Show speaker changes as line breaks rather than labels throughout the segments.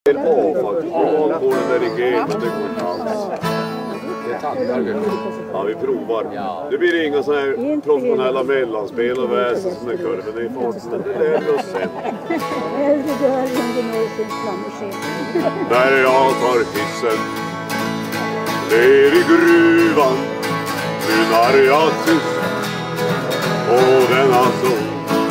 Avfall på den där igen, men det går inte alls. Ja, vi provar. Det blir inga sådana här professionella mellanspel och väsen som är kurven. Det är farten. Det lär vi oss sen. När jag tar hissen ner i gruvan synar jag tyst på denna sång.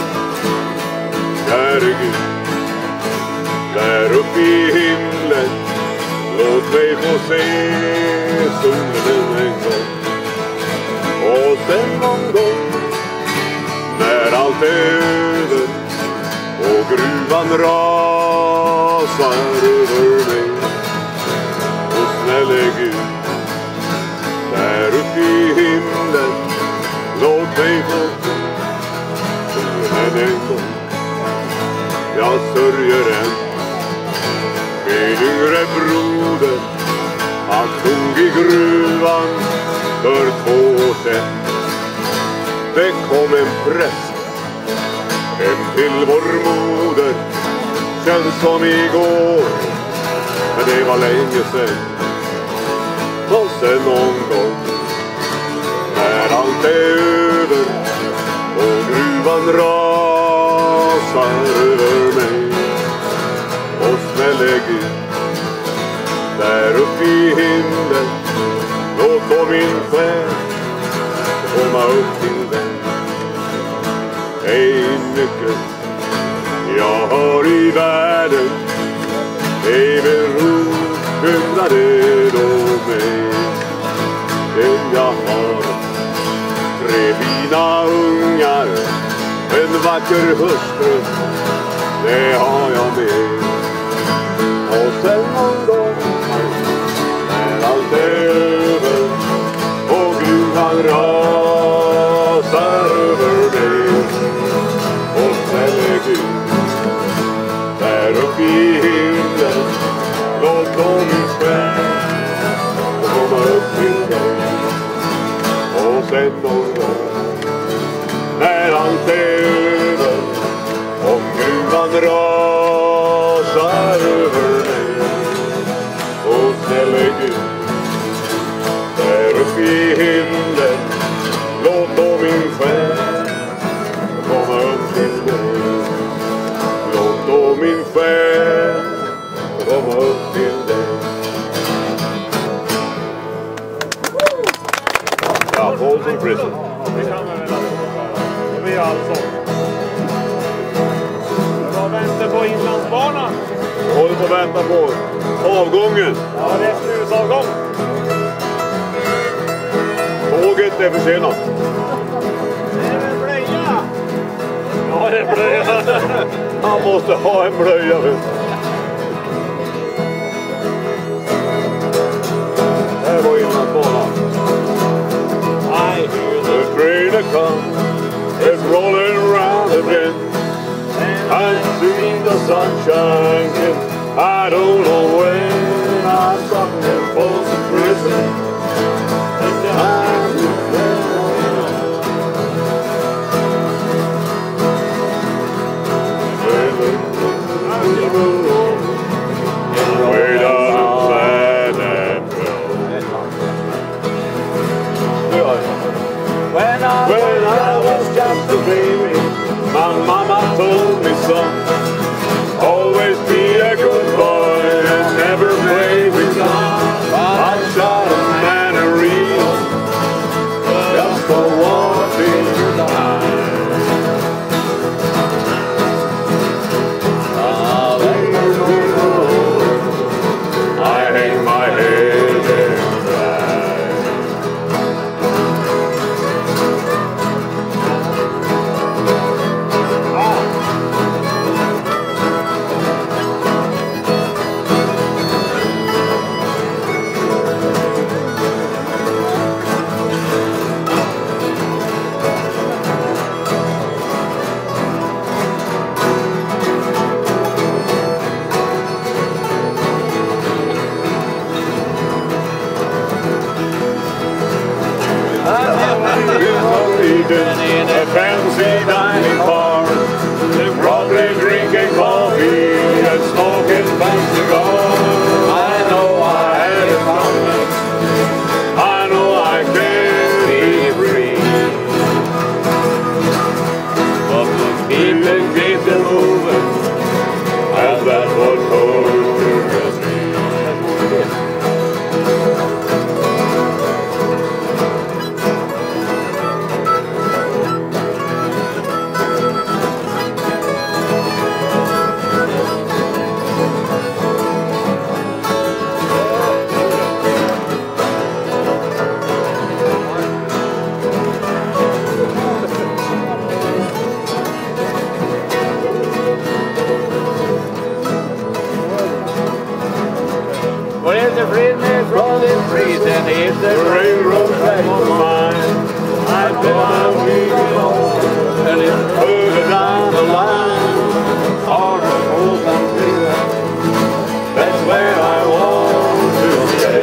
Käre Gud, där uppe i himlen, låt mig få se solen en gång. Och sen någon gång, när allt är över och gruvan rasar över mig, och snälle Gud, där uppe i himlen, låt mig få se solen en gång. Jag sörjer en min yngre broder, han dog i gruvan för 2 år sedan. Det kom en präst hem till vår moder, känns som igår, men det var länge sedan. Och sen någon gång, när allt är över och gruvan rasar över mig, och snälle Gud, där uppe i himlen, låt på min själ komma upp till dig. Ej mycket jag har i världen, ej beroende då mig. Den jag har 3 fina ungar, en vacker hustru, det har jag med. Och sen någon gång, när allt är över och gruvan rasar över mig, och snälle Gud, där uppe i himlen, låt då min själ komma upp till dig. Och sen någon gång, när allt är över och gruvan rasar över mig, och snälle Gud, där uppe i himlen, låt då min själ komma upp till dig. Låt då min själ komma upp till dig. Ja, Folsom Prison.
Det kan man väl det blir alltså. Jag väntar på Inlandsbanan.
Jag håller på att vänta på avgången.
Ja, det är slutavgång.
Tåget är försenat.
Det är en blöja. Ja, det är blöja.
Han måste ha en blöja. Här var Inlandsbanan. I hear the train come, it's rolling around again. I see the sunshine, I don't know when. I'm stuck in Folsom Prison, and I'm way down Planet When I was just a baby, my mama told me, son, always be a good boy and never the railroad track was mine. I bet I'm leaving home, and it's further down the line. Hard to hold and feel. That's where I want to stay.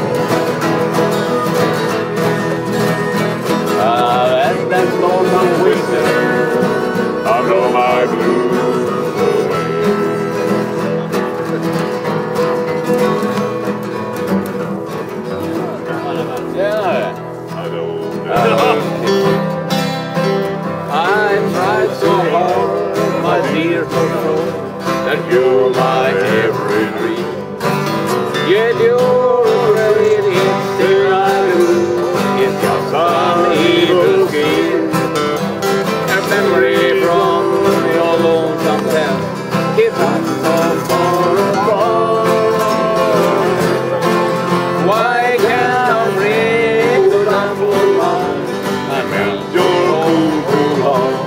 That's all I'm wasting. I know my blues away. Yeah. I know. I tried so hard, my dear, to know that you're my every dream. Yet you're really still I do. It's just some evil scheme. A memory from your lonesome town. Keep us so far apart. Why can't I bring the downfall line and melt your cool heart?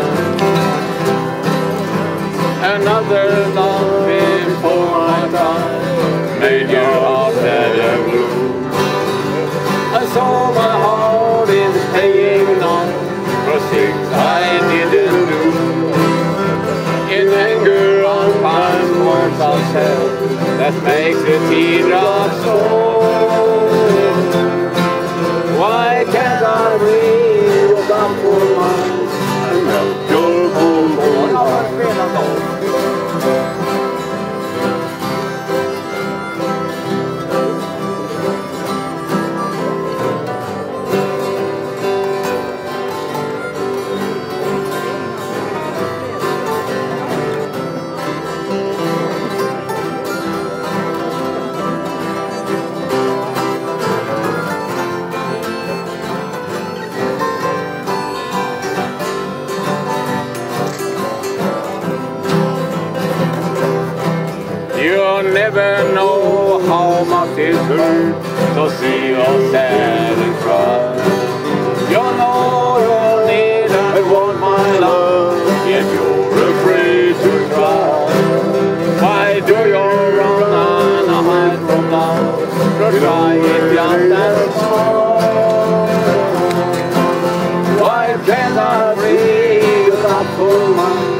Another love before my time made your heart sad and blue. I saw my heart is paying on for things I didn't do. In anger I'll find words I'll tell that makes the teardrops fall. Why can't I breathe without for mine and melt your cold heart? You never know how much it hurts to see us sad and cry. You know you'll need and want my love, yet you're afraid to try. Why do you run and hide from love? To try it just as small. Why can't I breathe without for mine?